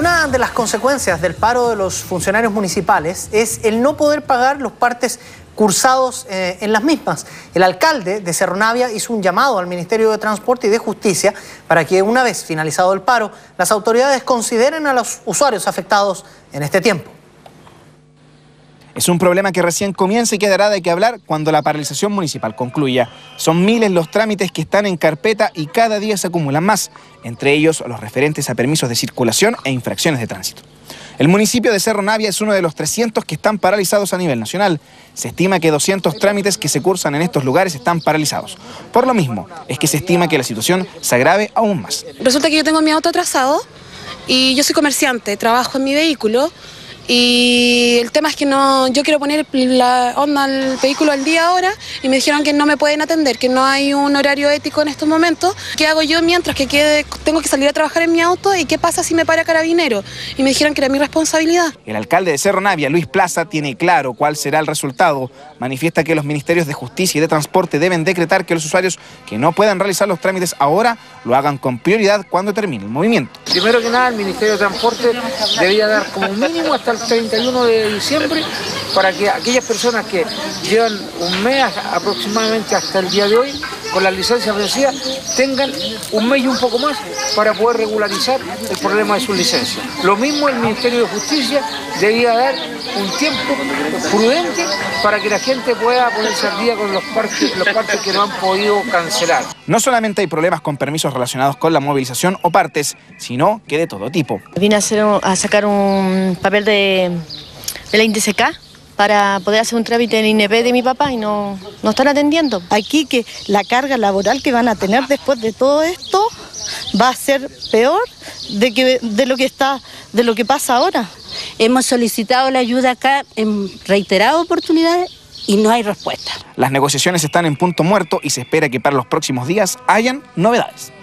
Una de las consecuencias del paro de los funcionarios municipales es el no poder pagar los partes cursados en las mismas. El alcalde de Cerro Navia hizo un llamado al Ministerio de Transporte y de Justicia para que, una vez finalizado el paro, las autoridades consideren a los usuarios afectados en este tiempo. Es un problema que recién comienza y que dará de qué hablar cuando la paralización municipal concluya. Son miles los trámites que están en carpeta y cada día se acumulan más, entre ellos los referentes a permisos de circulación e infracciones de tránsito. El municipio de Cerro Navia es uno de los 300 que están paralizados a nivel nacional. Se estima que 200 trámites que se cursan en estos lugares están paralizados. Por lo mismo, es que se estima que la situación se agrave aún más. Resulta que yo tengo mi auto atrasado y yo soy comerciante, trabajo en mi vehículo. Y el tema es que yo quiero poner la onda al vehículo al día ahora y me dijeron que no me pueden atender, que no hay un horario ético en estos momentos. ¿Qué hago yo mientras que tengo que salir a trabajar en mi auto? ¿Y qué pasa si me para Carabinero? Y me dijeron que era mi responsabilidad. El alcalde de Cerro Navia, Luis Plaza, tiene claro cuál será el resultado. Manifiesta que los ministerios de Justicia y de Transporte deben decretar que los usuarios que no puedan realizar los trámites ahora lo hagan con prioridad cuando termine el movimiento. Primero que nada, el Ministerio de Transporte debería dar como mínimo hasta el 31 de diciembre para que aquellas personas que llevan un mes aproximadamente hasta el día de hoy con las licencias vencidas tengan un mes y un poco más para poder regularizar el problema de sus licencias. Lo mismo el Ministerio de Justicia debería dar un tiempo prudente para que la gente pueda ponerse al día con los partes que no han podido cancelar. No solamente hay problemas con permisos relacionados con la movilización o partes, sino que de todo tipo. Vine a sacar un papel de la INDCK para poder hacer un trámite en INP de mi papá y no están atendiendo. Aquí que la carga laboral que van a tener después de todo esto va a ser peor de lo que pasa ahora. Hemos solicitado la ayuda acá en reiteradas oportunidades y no hay respuesta. Las negociaciones están en punto muerto y se espera que para los próximos días hayan novedades.